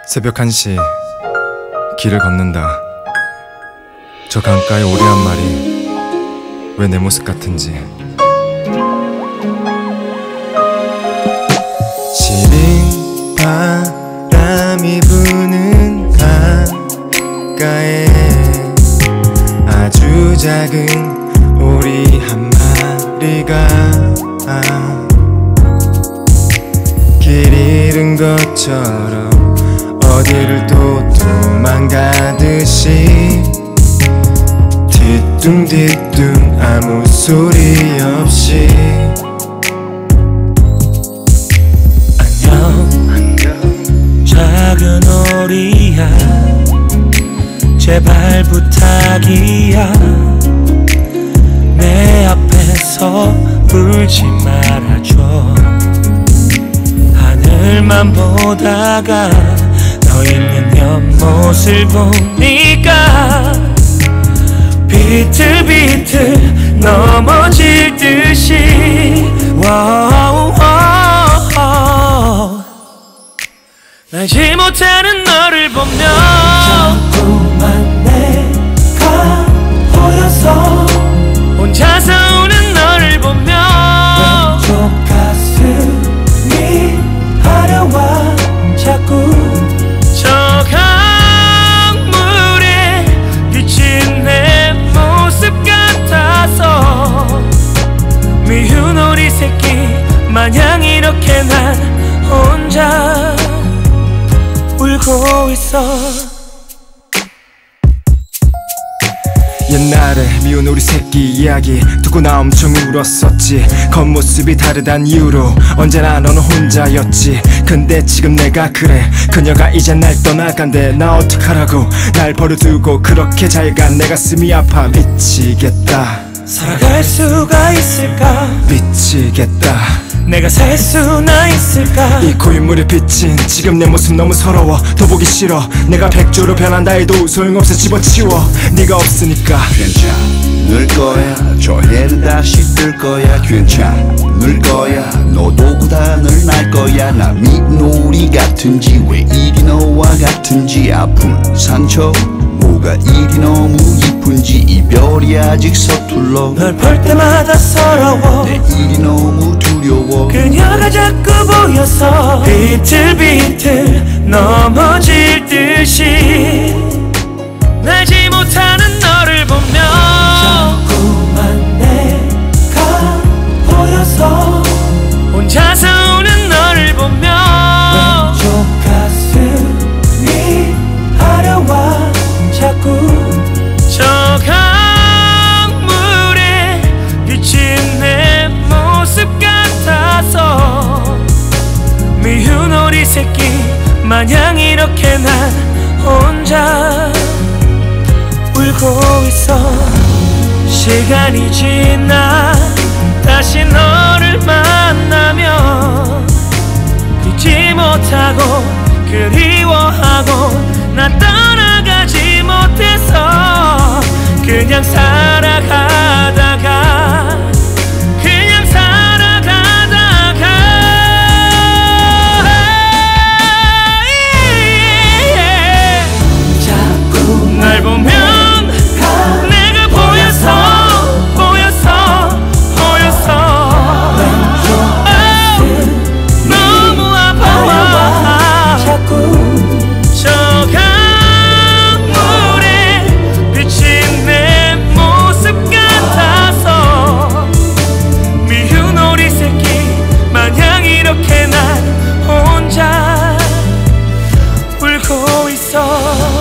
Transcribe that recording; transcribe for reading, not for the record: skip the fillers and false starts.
새벽 1시 길을 걷는다. 저 강가의 오리 한 마리 왜 내 모습 같은지. 시린 바람이 부는 강가에 아주 작은 오리 한 마리가 길 잃은 것처럼 어디를 또 도망가듯이 뒤뚱뒤뚱 아무 소리 없이. 안녕 작은 오리야, 제발 부탁이야. 내 앞에서 울지 말아줘. 하늘만 보다가 너 있는 옆모습을 보니까 비틀비틀 넘어질 듯이. 알지 못하는 너를 보며 자꾸만 내가 보여서 혼자서 우는 너를 보며 왼쪽 가슴이 아려와 자꾸. 저 강물에 비친 내 모습 같아서 미운 오리 새끼 마냥 이렇게 난 혼자 울고 있어. 옛날에 미운 우리 새끼 이야기 듣고 나 엄청 울었었지. 겉모습이 다르단 이유로 언제나 너는 혼자였지. 근데 지금 내가 그래, 그녀가 이제 날 떠나간대. 나 어떡하라고, 날 버려두고 그렇게 잘 간 내 가슴이 아파 미치겠다. 살아갈 수가 있을까, 미치겠다. 내가 살 수나 있을까. 이 고인물에 비친 지금 내 모습 너무 서러워. 더 보기 싫어. 내가 백조로 변한다 해도 소용없어, 집어치워. 네가 없으니까 괜찮을 거야. 저 해는 다시 뜰 거야. 괜찮을 거야. 너도 고단을 날 거야. 나 민오리 같은지 왜 이리 너와 같은지. 아픈 상처 뭐가 이리 너무 이쁜지. 이별이 아직 서툴러. 널 볼 때마다 서러워. 내 일이 너무 두려워. 그녀가 자꾸 보여서 비틀비틀 넘어질 듯이. 알지 못하는 너를 보며 자꾸만 내가 보여서 혼자서 우는 너를 보며 왼쪽 가슴이 아려와 자꾸. 저 강물에 비친 내 모습 같아서 미운 오리 새끼 마냥 이렇게 난 혼자 울고 있어. 시간이 지나 다시 너를 만나면 잊지 못하고 그리워하고 나 떠나가지 못해서 그냥 살아가다가 그냥 살아가다가 자꾸 날 보면 내가 보여서 너무 아파와 자꾸. 저 강물에 비친 내 모습 같아서 미운 오리 새끼 마냥 이렇게 난 혼자 울고 있어.